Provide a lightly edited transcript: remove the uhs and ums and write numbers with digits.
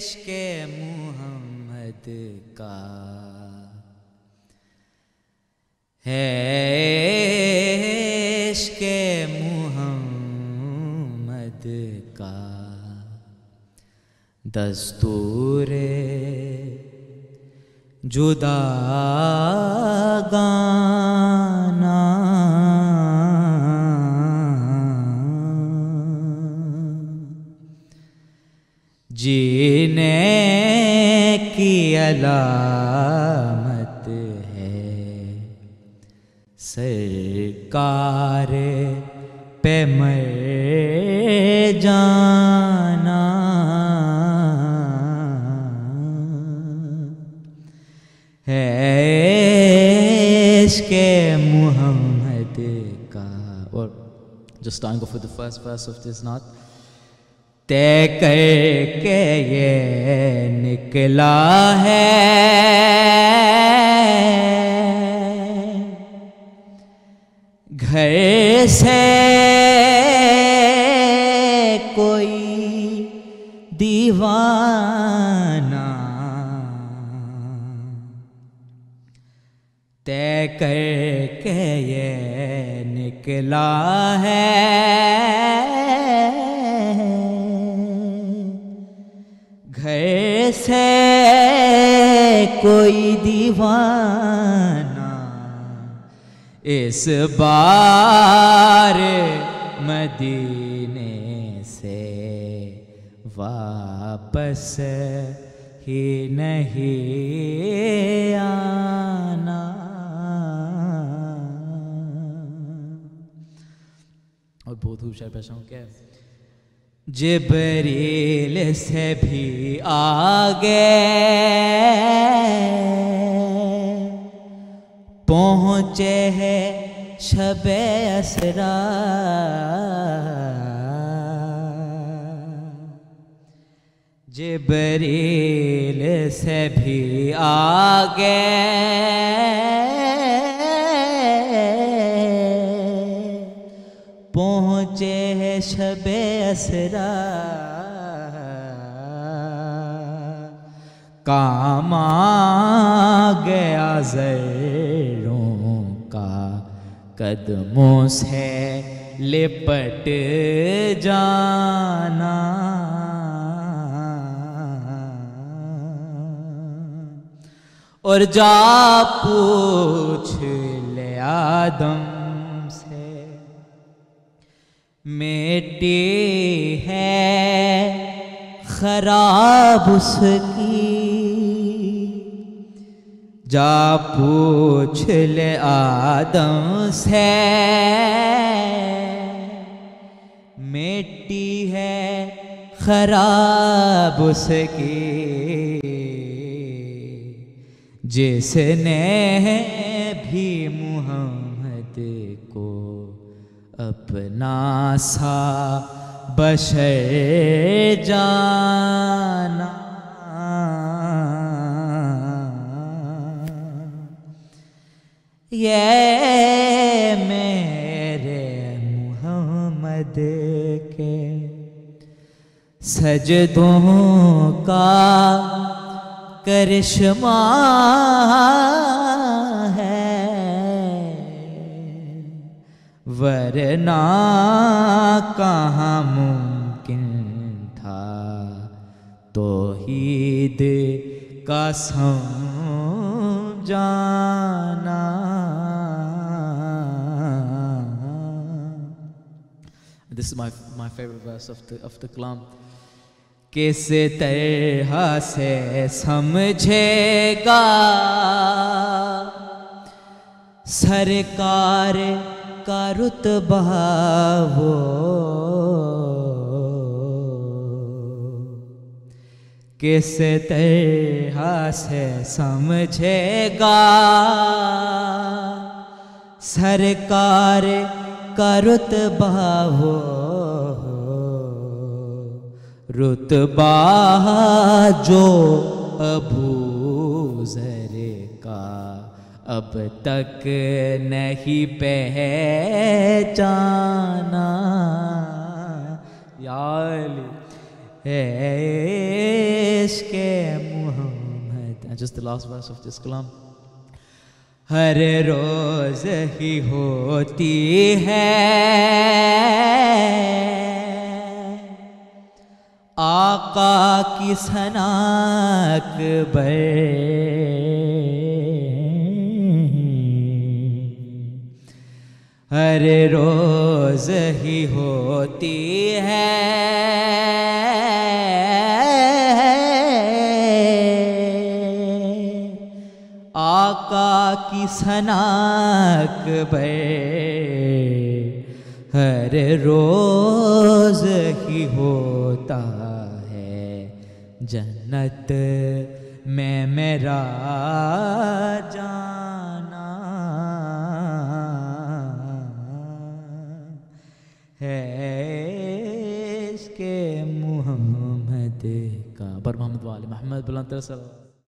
عشق محمد کا ہے، عشق محمد کا دستور جدا گانا، جینے کی علامت ہے سرکار پہ مر جانا، ہے عشق محمد کا. اور just starting off with the first verse of this naat. طے کر کے یہ نکلا ہے گھر سے کوئی دیوانہ، طے کر کے یہ نکلا ہے گھر سے کوئی دیوانہ، اس بار مدینے سے واپس ہی نہیں آنا. اور بہت خوبصورت پیشہ ہوں کیا ہے. جبریل سے بھی آگے پہنچے ہیں شب اسرا، جبریل سے بھی آگے پہنچے ہیں شب اسرا، کام آ گیا زروں کا قدموں سے لپٹ جانا، اور جا پوچھ لے آدم سے مٹی ہے خراب اس کی، جا پوچھ لے آدم سے مٹی ہے خراب اس کی، جس نے بھی محمد کو اپنا سا بشر جانا، یہ میرے محمد کے سجدوں کا کرشمہ ہے، ورنہ کہاں ممکن تھا توحید کا سمجھانا. This is my favorite verse of the kalam. کس طرح سے سمجھے گا سرکار کا رتبہ وہ، کس طرح سے سمجھے گا سرکار کا رتبہ وہ، رتبہ جو ابو ذر کا اب تک نہیں پہچانا. یا علی ہے عشق محمد. And just the last verse of this kalam. ہر روز ہی ہوتی ہے آقا کی ثنا اکبر. ہر روز ہی ہوتی ہے آقا کی ثنا اکبر. ہر روز ہی ہوتا ہے جنت میں میرا جانا ہے عشق محمد کا. بر محمد وآل محمد بلند تر صلوات.